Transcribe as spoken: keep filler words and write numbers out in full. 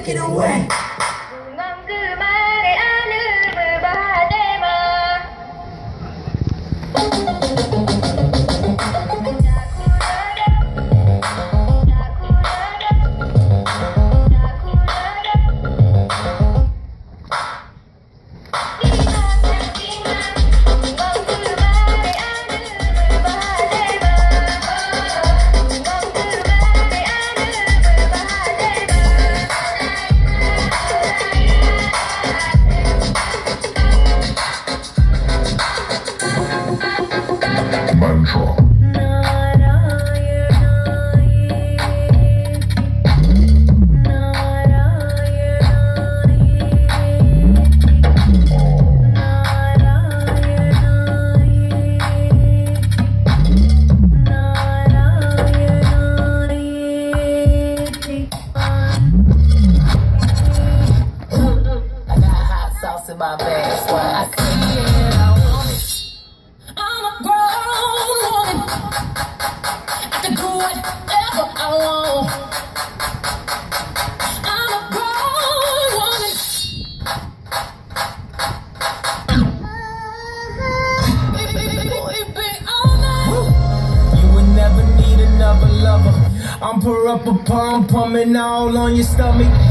it away. Mantra. In my bag, so I see it, I want it. I'm a grown woman. I can do whatever I want. I'm a grown woman. We be all night. You would never need another lover. I'm pour up a pom pomming all on your stomach.